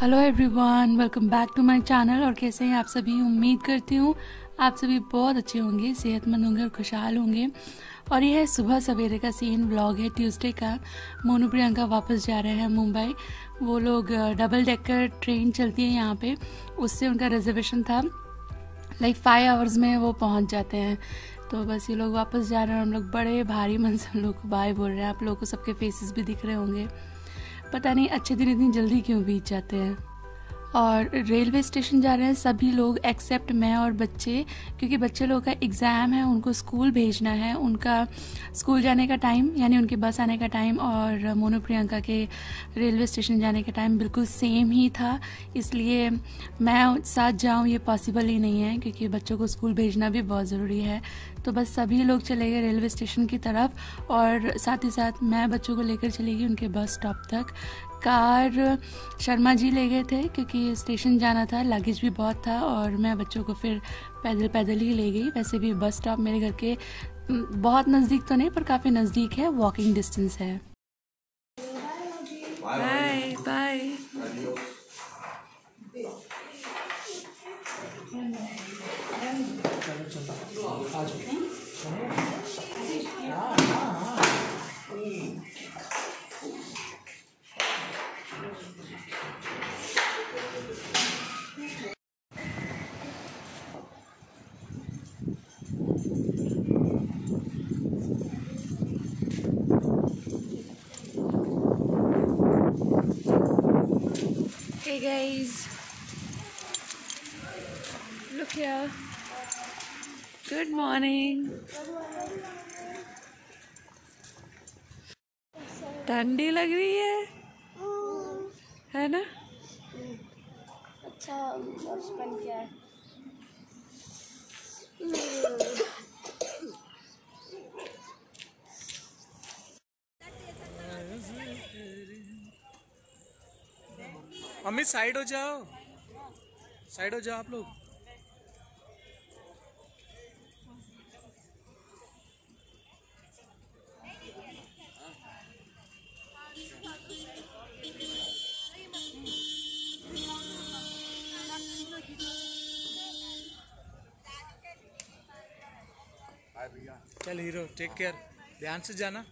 Hello everyone, welcome back to my channel. और कैसे हैं आप सभी? उम्मीद करती हूँ आप सभी बहुत अच्छे होंगे, सेहतमंद होंगे और खुशहाल होंगे। और यह है सुबह सवेरे का सीन व्लॉग है ट्यूसडे का। मोनू प्रियंका वापस जा रहे हैं मुंबई। वो लोग डबल डेकर ट्रेन चलती है यहाँ पे, उससे उनका रिजर्वेशन था। लाइक 5 आवर्स में वो पहुँच जाते हैं। तो बस ये लोग वापस जा रहे हैं। हम लोग बड़े भारी मन से हम लोग को बाय बोल रहे हैं। आप लोगों को सबके फेसेस भी दिख रहे होंगे। पता नहीं अच्छे दिन इतनी जल्दी क्यों बीत जाते हैं। और रेलवे स्टेशन जा रहे हैं सभी लोग एक्सेप्ट मैं और बच्चे, क्योंकि बच्चे लोगों का एग्ज़ाम है, उनको स्कूल भेजना है। उनका स्कूल जाने का टाइम यानी उनकी बस आने का टाइम और मोनू प्रियंका के रेलवे स्टेशन जाने का टाइम बिल्कुल सेम ही था। इसलिए मैं साथ जाऊं ये पॉसिबल ही नहीं है, क्योंकि बच्चों को स्कूल भेजना भी बहुत ज़रूरी है। तो बस सभी लोग चले गए रेलवे स्टेशन की तरफ और साथ ही साथ मैं बच्चों को लेकर चली गई उनके बस स्टॉप तक। कार शर्मा जी ले गए थे क्योंकि स्टेशन जाना था, लगेज भी बहुत था, और मैं बच्चों को फिर पैदल ही ले गई। वैसे भी बस स्टॉप मेरे घर के बहुत नज़दीक तो नहीं पर काफ़ी नज़दीक है, वॉकिंग डिस्टेंस है। Bye bye. Hey guys, look here. Good morning. ठंडी लग रही है ना? अच्छा बचपन क्या है। मम्मी साइड हो जाओ आप लोग। चल हीरो, टेक केयर, ध्यान से जाना।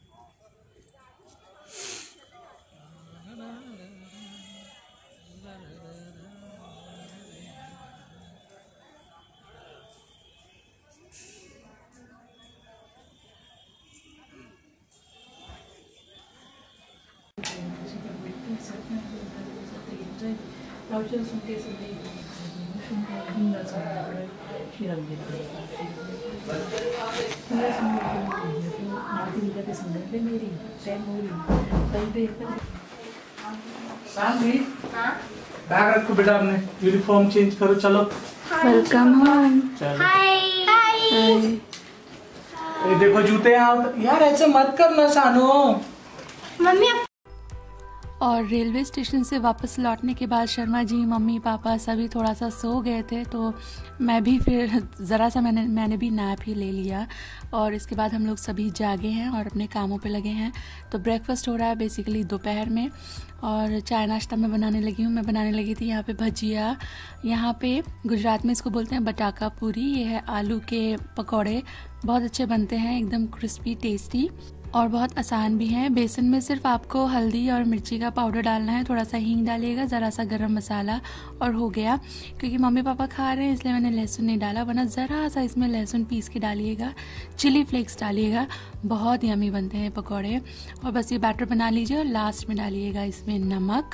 बैग रखो बेटा, अपने यूनिफॉर्म चेंज करो। चलो वेलकम होम। हाय। ये देखो जूते हैं यार, ऐसे मत करना सानो। मम्मी और रेलवे स्टेशन से वापस लौटने के बाद शर्मा जी, मम्मी पापा सभी थोड़ा सा सो गए थे, तो मैं भी फिर ज़रा सा मैंने भी नैप ही ले लिया। और इसके बाद हम लोग सभी जागे हैं और अपने कामों पे लगे हैं। तो ब्रेकफास्ट हो रहा है बेसिकली दोपहर में, और चाय नाश्ता मैं बनाने लगी हूँ। मैं बनाने लगी थी यहाँ पे भजिया। यहाँ पे गुजरात में इसको बोलते हैं बटाका पूरी। ये है आलू के पकौड़े, बहुत अच्छे बनते हैं, एकदम क्रिस्पी टेस्टी और बहुत आसान भी हैं। बेसन में सिर्फ आपको हल्दी और मिर्ची का पाउडर डालना है, थोड़ा सा हींग डालिएगा, ज़रा सा गरम मसाला, और हो गया। क्योंकि मम्मी पापा खा रहे हैं इसलिए मैंने लहसुन नहीं डाला, वरना ज़रा सा इसमें लहसुन पीस के डालिएगा, चिली फ्लेक्स डालिएगा, बहुत यमी बनते हैं पकौड़े। और बस ये बैटर बना लीजिए और लास्ट में डालिएगा इसमें नमक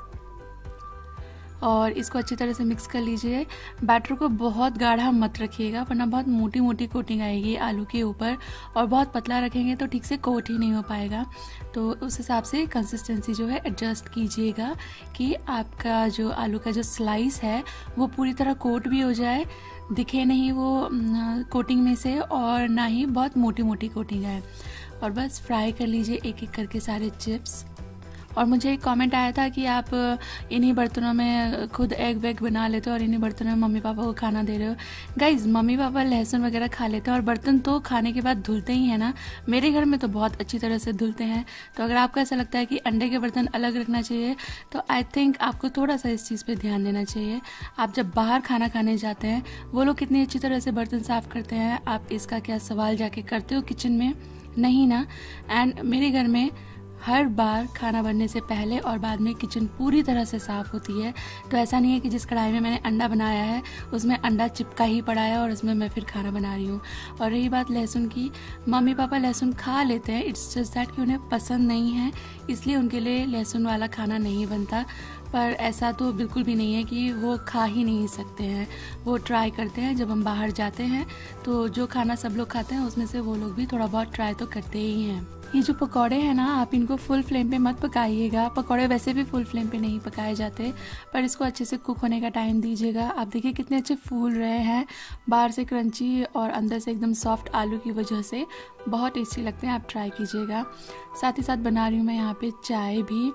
और इसको अच्छी तरह से मिक्स कर लीजिए। बैटर को बहुत गाढ़ा मत रखिएगा, वरना बहुत मोटी मोटी कोटिंग आएगी आलू के ऊपर, और बहुत पतला रखेंगे तो ठीक से कोट ही नहीं हो पाएगा। तो उस हिसाब से कंसिस्टेंसी जो है एडजस्ट कीजिएगा कि आपका जो आलू का जो स्लाइस है वो पूरी तरह कोट भी हो जाए, दिखे नहीं वो कोटिंग में से, और ना ही बहुत मोटी मोटी कोटिंग आए। और बस फ्राई कर लीजिए एक एक करके सारे चिप्स। और मुझे एक कमेंट आया था कि आप इन्हीं बर्तनों में खुद एग वेग बना लेते हो और इन्हीं बर्तनों में मम्मी पापा को खाना दे रहे हो। गाइज, मम्मी पापा लहसुन वगैरह खा लेते हैं और बर्तन तो खाने के बाद धुलते ही हैं ना। मेरे घर में तो बहुत अच्छी तरह से धुलते हैं। तो अगर आपको ऐसा लगता है कि अंडे के बर्तन अलग रखना चाहिए तो आई थिंक आपको थोड़ा सा इस चीज़ पर ध्यान देना चाहिए। आप जब बाहर खाना खाने जाते हैं वो लोग कितनी अच्छी तरह से बर्तन साफ करते हैं, आप इसका क्या सवाल जाके करते हो किचन में? नहीं ना। एंड मेरे घर में हर बार खाना बनने से पहले और बाद में किचन पूरी तरह से साफ़ होती है। तो ऐसा नहीं है कि जिस कढ़ाई में मैंने अंडा बनाया है उसमें अंडा चिपका ही पड़ा है और उसमें मैं फिर खाना बना रही हूँ। और रही बात लहसुन की, मम्मी पापा लहसुन खा लेते हैं, इट्स जस्ट दैट कि उन्हें पसंद नहीं है, इसलिए उनके लिए लहसुन वाला खाना नहीं बनता। पर ऐसा तो बिल्कुल भी नहीं है कि वो खा ही नहीं सकते हैं, वो ट्राई करते हैं। जब हम बाहर जाते हैं तो जो खाना सब लोग खाते हैं उसमें से वो लोग भी थोड़ा बहुत ट्राई तो करते ही हैं। ये जो पकौड़े हैं ना, आप इनको फुल फ्लेम पे मत पकाइएगा। पकौड़े वैसे भी फुल फ्लेम पे नहीं पकाए जाते, पर इसको अच्छे से कुक होने का टाइम दीजिएगा। आप देखिए कितने अच्छे फूल रहे हैं, बाहर से क्रंची और अंदर से एकदम सॉफ्ट आलू की वजह से बहुत टेस्टी लगते हैं। आप ट्राई कीजिएगा। साथ ही साथ बना रही हूँ मैं यहाँ पे चाय भी।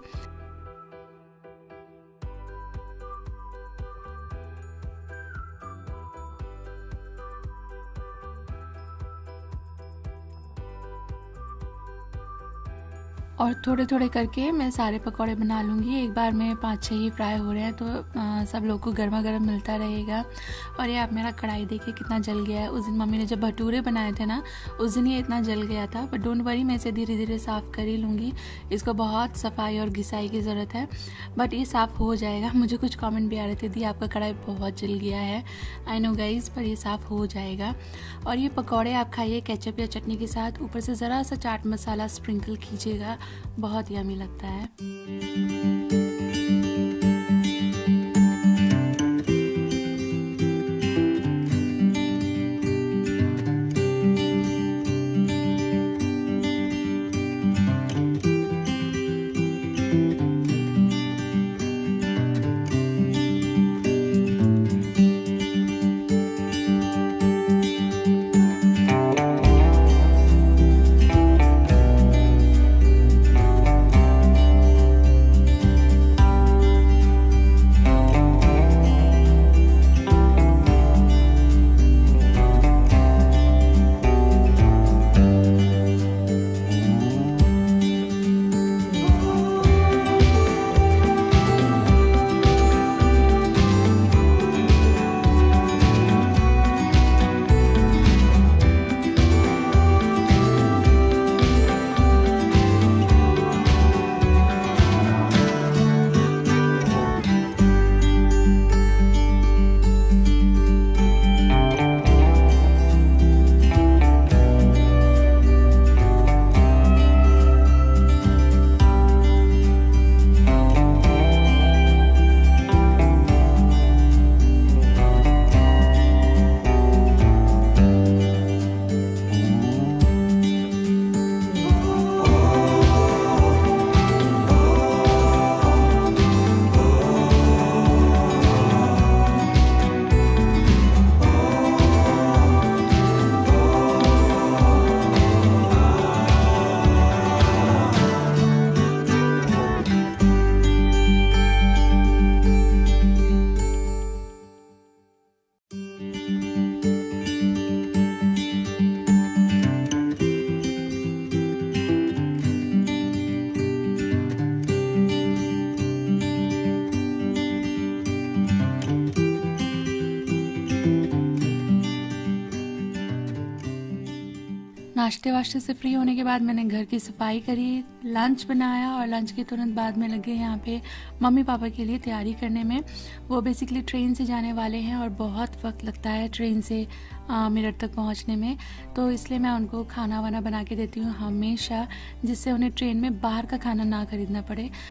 और थोड़े थोड़े करके मैं सारे पकौड़े बना लूँगी। एक बार में 5-6 ही फ्राई हो रहे हैं तो सब लोग को गर्मा गर्म मिलता रहेगा। और ये आप मेरा कढ़ाई देखिए कितना जल गया है। उस दिन मम्मी ने जब भटूरे बनाए थे ना, उस दिन ये इतना जल गया था। बट डोंट वरी, मैं इसे धीरे धीरे साफ़ कर ही लूँगी। इसको बहुत सफाई और घिसाई की ज़रूरत है, बट ये साफ़ हो जाएगा। मुझे कुछ कॉमेंट भी आ रहे थे, दी आपका कढ़ाई बहुत जल गया है। आई नो गाइज़, पर ये साफ़ हो जाएगा। और ये पकौड़े आप खाइए केचप या चटनी के साथ, ऊपर से ज़रा सा चाट मसाला स्प्रिंकल कीजिएगा, बहुत यम्मी लगता है। नाश्ते वाश्ते से फ्री होने के बाद मैंने घर की सफाई करी, लंच बनाया और लंच के तुरंत बाद में लगे यहाँ पे मम्मी पापा के लिए तैयारी करने में। वो बेसिकली ट्रेन से जाने वाले हैं और बहुत वक्त लगता है ट्रेन से मेरठ तक पहुँचने में, तो इसलिए मैं उनको खाना वाना बना के देती हूँ हमेशा, जिससे उन्हें ट्रेन में बाहर का खाना ना खरीदना पड़े।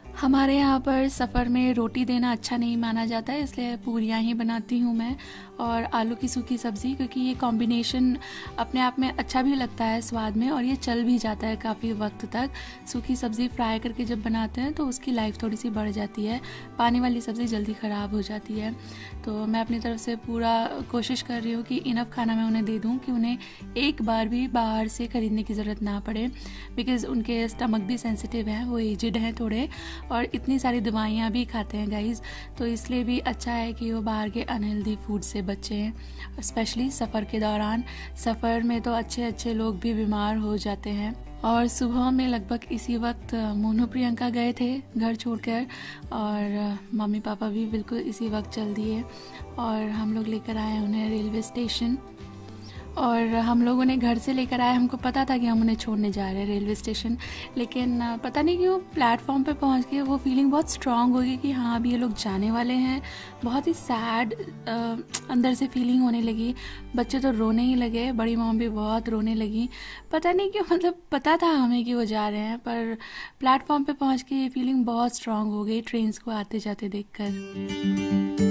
हमारे यहाँ पर सफ़र में रोटी देना अच्छा नहीं माना जाता है, इसलिए पूरियाँ ही बनाती हूँ मैं और आलू की सूखी सब्ज़ी, क्योंकि ये कॉम्बिनेशन अपने आप में अच्छा भी लगता है स्वाद में और ये चल भी जाता है काफ़ी वक्त तक। सूखी सब्ज़ी फ्राई करके जब बनाते हैं तो उसकी लाइफ थोड़ी सी बढ़ जाती है, पानी वाली सब्ज़ी जल्दी ख़राब हो जाती है। तो मैं अपनी तरफ से पूरा कोशिश कर रही हूँ कि इनफ खाना मैं उन्हें दे दूँ कि उन्हें एक बार भी बाहर से ख़रीदने की ज़रूरत ना पड़े, बिकॉज़ उनके स्टमक भी सेंसिटिव हैं, वो एजिड हैं थोड़े और इतनी सारी दवाइयाँ भी खाते हैं गाइज़, तो इसलिए भी अच्छा है कि वो बाहर के अनहेल्दी फूड से बचें, स्पेशली सफ़र के दौरान। सफ़र में तो अच्छे लोग भी बीमार हो जाते हैं। और सुबह में लगभग इसी वक्त मोनू प्रियंका गए थे घर छोड़कर और मम्मी पापा भी बिल्कुल इसी वक्त चल दिए और हम लोग लेकर आए उन्हें रेलवे स्टेशन। और हम लोग उन्हें घर से लेकर आए, हमको पता था कि हम उन्हें छोड़ने जा रहे हैं रेलवे स्टेशन, लेकिन पता नहीं क्यों प्लेटफॉर्म पे पहुंच के वो फीलिंग बहुत स्ट्रांग हो गई कि हाँ अभी ये लोग जाने वाले हैं। बहुत ही सैड अंदर से फीलिंग होने लगी, बच्चे तो रोने ही लगे, बड़ी मॉम भी बहुत रोने लगी। पता नहीं क्यों, मतलब पता था हमें कि वो जा रहे हैं, पर प्लेटफॉर्म पे पहुँच के ये फीलिंग बहुत स्ट्रांग हो गई ट्रेन्स को आते जाते देख कर।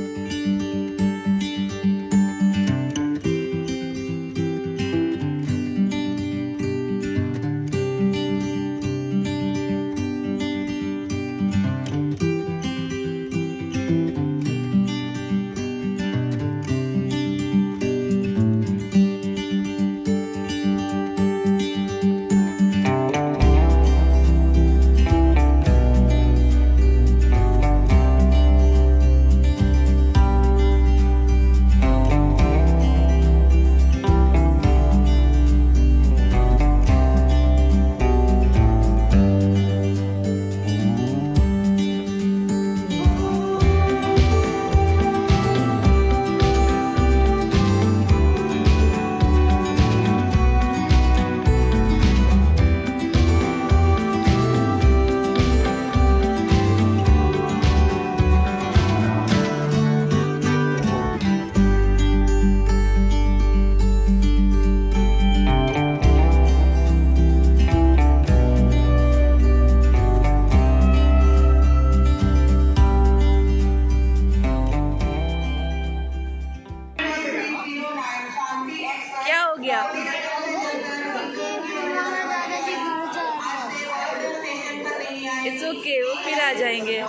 इट्स ओके, वो फिर आ जाएंगे।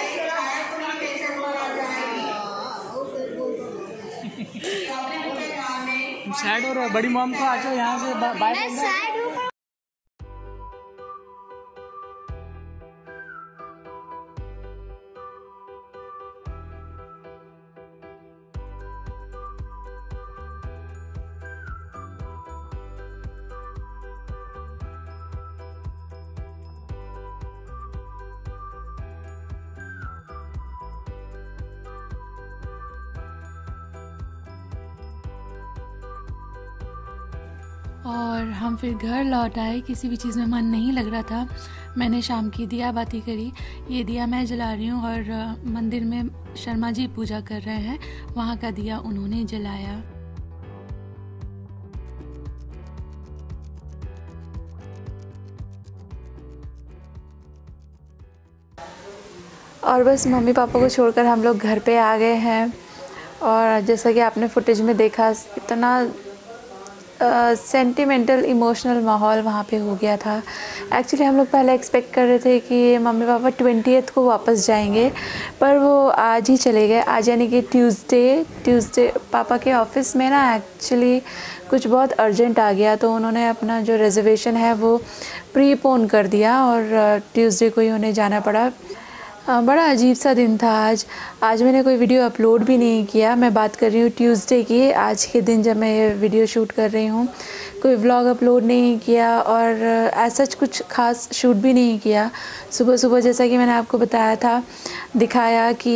सैड हो रहा है, बड़ी मॉम को आ जाओ यहाँ से बाय। और हम फिर घर लौट आए, किसी भी चीज़ में मन नहीं लग रहा था। मैंने शाम की दिया बाती करी, ये दिया मैं जला रही हूँ और मंदिर में शर्मा जी पूजा कर रहे हैं, वहाँ का दिया उन्होंने जलाया। और बस मम्मी पापा को छोड़कर हम लोग घर पे आ गए हैं और जैसा कि आपने फुटेज में देखा, इतना सेंटिमेंटल इमोशनल माहौल वहाँ पे हो गया था। एक्चुअली हम लोग पहले एक्सपेक्ट कर रहे थे कि मम्मी पापा 20th को वापस जाएंगे, पर वो आज ही चले गए। आज यानी कि ट्यूसडे पापा के ऑफिस में ना एक्चुअली कुछ बहुत अर्जेंट आ गया, तो उन्होंने अपना जो रिजर्वेशन है वो प्रीपोन कर दिया और ट्यूसडे को ही उन्हें जाना पड़ा। बड़ा अजीब सा दिन था आज मैंने कोई वीडियो अपलोड भी नहीं किया। मैं बात कर रही हूँ ट्यूसडे की, आज के दिन जब मैं ये वीडियो शूट कर रही हूँ। कोई व्लॉग अपलोड नहीं किया और ऐसा कुछ खास शूट भी नहीं किया। सुबह जैसा कि मैंने आपको बताया था, दिखाया कि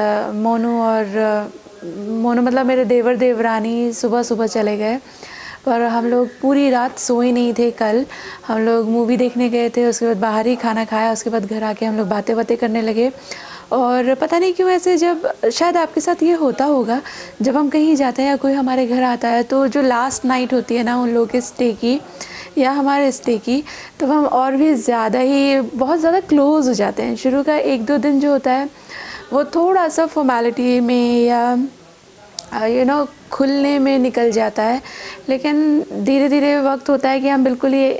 मोनू मतलब मेरे देवर देवरानी सुबह चले गए, पर हम लोग पूरी रात सोए नहीं थे। कल हम लोग मूवी देखने गए थे, उसके बाद बाहर ही खाना खाया, उसके बाद घर आके हम लोग बातें करने लगे और पता नहीं क्यों ऐसे, जब शायद आपके साथ ये होता होगा, जब हम कहीं जाते हैं या कोई हमारे घर आता है तो जो लास्ट नाइट होती है ना उन लोगों के स्टे की या हमारे स्टे की, तो हम और भी ज़्यादा ही बहुत ज़्यादा क्लोज़ हो जाते हैं। शुरू का 1-2 दिन जो होता है वो थोड़ा सा फॉर्मेलिटी में या खुलने में निकल जाता है, लेकिन धीरे धीरे वक्त होता है कि हम बिल्कुल ही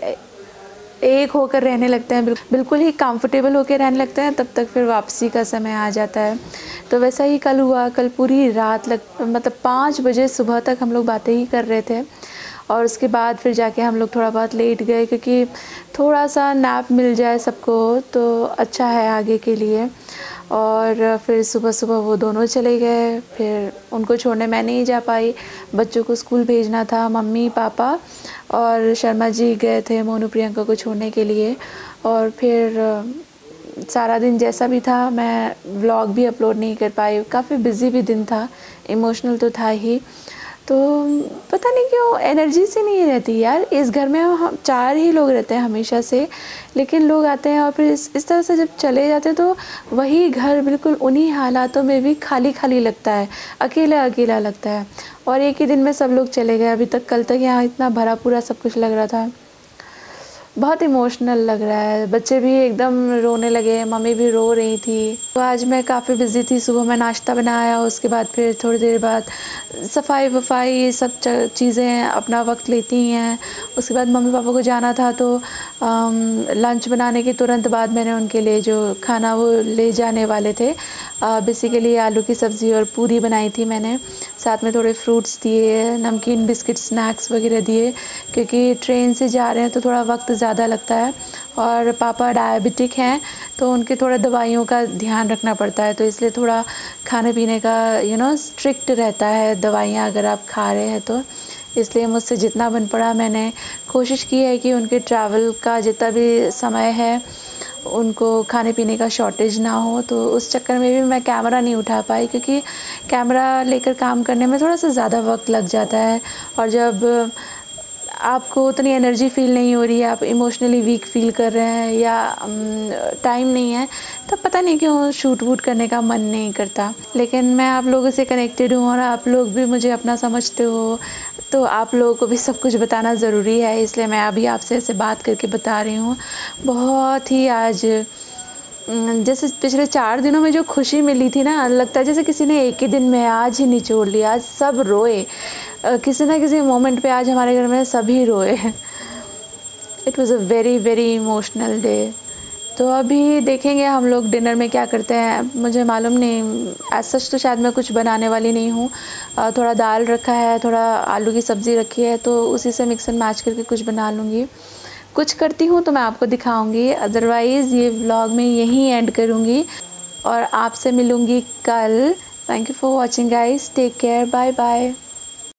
एक होकर रहने लगते हैं, बिल्कुल ही कंफर्टेबल होकर रहने लगते हैं। तब तक फिर वापसी का समय आ जाता है। तो वैसा ही कल हुआ। कल पूरी रात मतलब 5 बजे सुबह तक हम लोग बातें ही कर रहे थे, और उसके बाद फिर जाके हम लोग थोड़ा बहुत लेट गए, क्योंकि थोड़ा सा नैप मिल जाए सबको तो अच्छा है आगे के लिए। और फिर सुबह सुबह वो दोनों चले गए, फिर उनको छोड़ने मैं नहीं जा पाई, बच्चों को स्कूल भेजना था। मम्मी पापा और शर्मा जी गए थे मोनू प्रियंका को छोड़ने के लिए। और फिर सारा दिन जैसा भी था, मैं व्लॉग भी अपलोड नहीं कर पाई। काफ़ी बिज़ी भी दिन था, इमोशनल तो था ही। तो पता नहीं क्यों एनर्जी से नहीं रहती यार। इस घर में हम 4 ही लोग रहते हैं हमेशा से, लेकिन लोग आते हैं और फिर इस तरह से जब चले जाते हैं तो वही घर बिल्कुल उन्हीं हालातों में भी खाली खाली लगता है, अकेला अकेला लगता है। और एक ही दिन में सब लोग चले गए। अभी तक कल तक यहाँ इतना भरा पूरा सब कुछ लग रहा था, बहुत इमोशनल लग रहा है। बच्चे भी एकदम रोने लगे, मम्मी भी रो रही थी। तो आज मैं काफ़ी बिज़ी थी। सुबह मैं नाश्ता बनाया, उसके बाद फिर थोड़ी देर बाद सफाई वफाई ये सब चीज़ें अपना वक्त लेती हैं। उसके बाद मम्मी पापा को जाना था, तो लंच बनाने के तुरंत बाद मैंने उनके लिए जो खाना वो ले जाने वाले थे, बेसिकली आलू की सब्ज़ी और पूरी बनाई थी मैंने। साथ में थोड़े फ्रूट्स दिए, नमकीन बिस्किट स्नैक्स वगैरह दिए, क्योंकि ट्रेन से जा रहे हैं तो थोड़ा वक्त ज़्यादा लगता है। और पापा डायबिटिक हैं तो उनके थोड़ा दवाइयों का ध्यान रखना पड़ता है, तो इसलिए थोड़ा खाने पीने का स्ट्रिक्ट रहता है दवाइयाँ अगर आप खा रहे हैं तो। इसलिए मुझसे जितना बन पड़ा मैंने कोशिश की है कि उनके ट्रैवल का जितना भी समय है उनको खाने पीने का शॉर्टेज ना हो। तो उस चक्कर में भी मैं कैमरा नहीं उठा पाई, क्योंकि कैमरा लेकर काम करने में थोड़ा सा ज़्यादा वक्त लग जाता है। और जब आपको उतनी एनर्जी फ़ील नहीं हो रही है, आप इमोशनली वीक फ़ील कर रहे हैं या टाइम नहीं है, तब पता नहीं क्यों शूट वूट करने का मन नहीं करता। लेकिन मैं आप लोगों से कनेक्टेड हूँ और आप लोग भी मुझे अपना समझते हो, तो आप लोगों को भी सब कुछ बताना ज़रूरी है। इसलिए मैं अभी आपसे ऐसे बात करके बता रही हूँ। बहुत ही आज जैसे पिछले 4 दिनों में जो खुशी मिली थी ना, लगता है जैसे किसी ने एक ही दिन में आज ही निचोड़ लिया। आज सब रोए, किसी ना किसी मोमेंट पे आज हमारे घर में सभी रोए। It was a very very emotional day. तो अभी देखेंगे हम लोग डिनर में क्या करते हैं, मुझे मालूम नहीं। एज सच तो शायद मैं कुछ बनाने वाली नहीं हूँ। थोड़ा दाल रखा है, थोड़ा आलू की सब्ज़ी रखी है, तो उसी से मिक्स एंड मैच करके कुछ बना लूँगी। कुछ करती हूँ तो मैं आपको दिखाऊंगी, अदरवाइज़ ये व्लॉग में यहीं एंड करूँगी और आपसे मिलूँगी कल। Thank you for watching guys, take care, bye bye.